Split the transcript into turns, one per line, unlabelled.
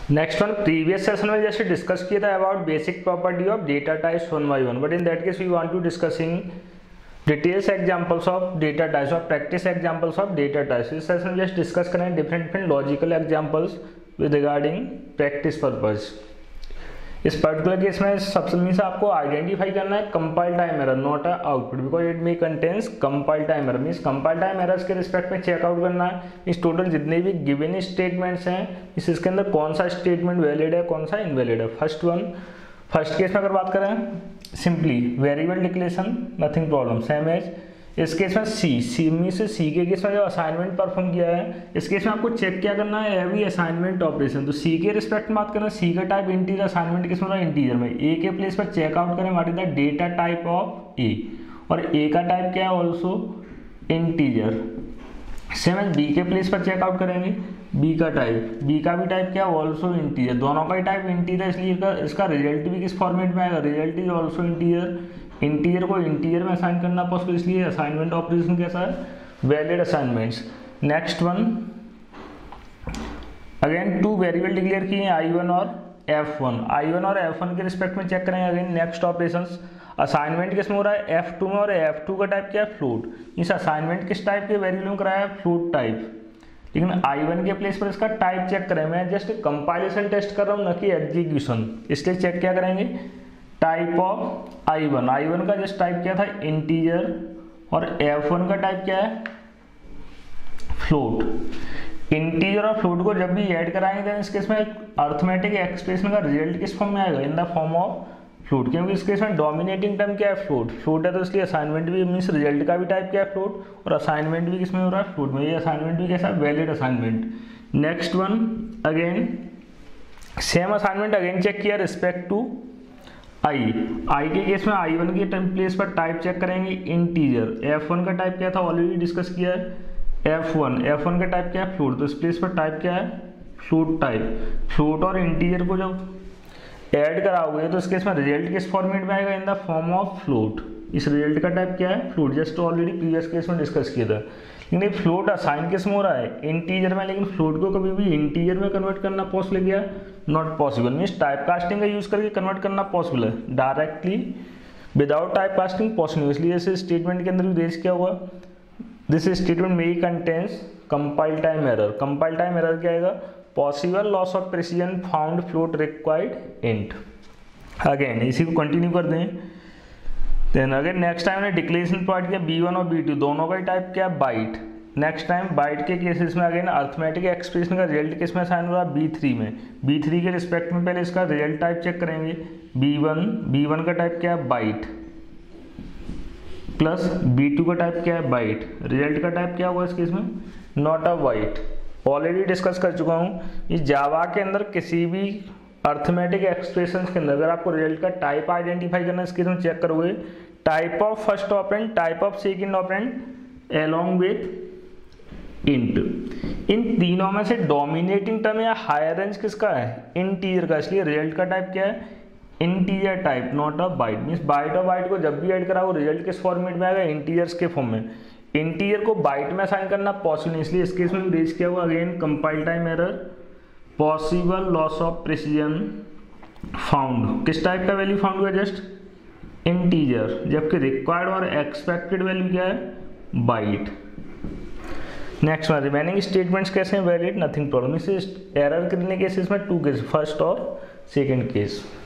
Next one, previous session में जैसे discuss किया था about basic property of data types one by one, but in that case we want to discussing details examples of data types और practice examples of data types. इस session में just discuss करें different logical examples with regarding practice purpose. इस particular case में सबसे means आपको identify करना है compile time error not a output, because it may contains compile time error. Means compile time errors के respect में check out करना है इस टोटल जितने भी गिवन स्टेटमेंट्स हैं इसके अंदर कौन सा स्टेटमेंट वैलिड है कौन सा इनवैलिड है। फर्स्ट केस में अगर बात करें simply variable declaration nothing problem same as इस केस में सी में से सी के केस में जो असाइनमेंट परफॉर्म किया है इस केस में आपको चेक क्या करना है एवरी असाइनमेंट ऑपरेशन। तो सी के रिस्पेक्ट में बात करें सी का टाइप इंटीजर, असाइनमेंट किस में इंटीजर में ए के प्लेस पर चेकआउट करें what is the data type of a, और ए का टाइप क्या है also integer. Same as b के प्लेस पर चेकआउट करेंगे बी का भी टाइप क्या है ऑल्सो इंटीजर। दोनों का ही टाइप इंटीजर, इसलिए इसका रिजल्ट भी किस फॉर्मेट में आएगा, result is also integer. Integer को इंटीजर में असाइन करना पॉसिबल, इसलिए असाइनमेंट ऑपरेशन कैसा है valid assignments. Next one again two variable declare किए I1 और F1, I1 और F1 के रिस्पेक्ट में चेक करेंगे अगेन नेक्स्ट ऑपरेशंस। असाइनमेंट किस में हो रहा है F2 में, और F2 का टाइप क्या है फ्लोट। इस असाइनमेंट किस टाइप के वेरिएबल में कराया है फ्लोट टाइप, लेकिन I1 के प्लेस पर इसका टाइप चेक करें। मैं जस्ट कंपाइलेशन टेस्ट कर रहा हूँ न कि एग्जीक्यूशन, इसलिए चेक क्या करेंगे टाइप ऑफ I1 का जस्ट टाइप क्या था इंटीजर, और F1 का टाइप क्या है फ्लोट। इंटीजर और फ्लोट को जब भी ऐड कराएंगे तो इस केस में अर्थमेटिक एक्सप्रेशन का रिजल्ट किस फॉर्म में आएगा in the form of float, क्योंकि इस केस में डोमिनेटिंग टर्म क्या है फ्लोट है, तो इसलिए असाइनमेंट भी मीन्स रिजल्ट का भी टाइप क्या है फ्लोट, और असाइनमेंट भी किसमें हो रहा है फ्लोट में। ये असाइनमेंट भी कैसा valid assignment. Next one again same assignment again check किया रिस्पेक्ट टू आई के केस में I1 के प्लेस पर टाइप चेक करेंगे इंटीजर। F1 का टाइप क्या था ऑलरेडी डिस्कस किया है F1 का टाइप क्या है फ्लोट, तो इस प्लेस पर टाइप क्या है फ्लोट टाइप। फ्लोट और इंटीजर को जब ऐड कराओगे तो इस केस में रिजल्ट किस फॉर्मेट में आएगा in the form of float. इस रिजल्ट का टाइप क्या है float, just already previous case में डिस्कस किया था। लेकिन फ्लोट असाइन किस में हो रहा है इंटीजर में, लेकिन फ्लोट को कभी भी इंटीजर में कन्वर्ट करना पॉसिबल है क्या not possible. Means type casting का यूज करके कन्वर्ट करना पॉसिबल है, directly without type casting possible. इसलिए इस स्टेटमेंट के अंदर भी रेज क्या हुआ this statement may contains compile time error. Compile time error क्या आएगा possible loss of precision found float required int. Again इसी को कंटिन्यू कर दें। देन अगेन नेक्स्ट टाइम ने डिक्लेरेशन प्रोवाइड किया B1 और B2 दोनों का ही टाइप क्या है बाइट। नेक्स्ट टाइम बाइट के केसेस में अगेन अर्थमेटिक एक्सप्रेशन का रिजल्ट किस में असाइन हो रहा है B3 में। B3 के रिस्पेक्ट में पहले इसका रिजल्ट टाइप चेक करेंगे B1 का टाइप क्या है बाइट, प्लस B2 का टाइप क्या है बाइट। रिजल्ट का टाइप क्या होगा इस केस में not a byte. Already discuss कर चुका हूँ इस जावा के अंदर किसी भी अर्थमेटिक एक्सप्रेशन के अंदर अगर आपको रिजल्ट का टाइप आइडेंटिफाई करना है इसके में चेक करोगे type of first operand type of second operand along with int. इन तीनों में से डोमिनेटिंग टर्म या हायर रेंज किसका है इंटीजर का, इसलिए रिजल्ट का टाइप क्या है integer type not a byte. Means byte और बाइट को जब भी ऐड कराओ रिजल्ट किस फॉर्मेट में आएगा इंटीजर्स के फॉर्म में। इंटीजर को बाइट में असाइन करना पॉसिबल नहीं, इसलिए इस केस में रेज किया हुआ again compile time error possible loss of precision found. किस टाइप का वैल्यू फाउंड हुआ जस्ट इंटीजर, जबकि रिक्वायर्ड और एक्सपेक्टेड वैल्यू क्या है byte. Next one remaining statements कैसे हैं वैलिड नथिंग प्रॉब्लम। इसे एरर कितने केसेस में टू केस फर्स्ट और सेकंड केस।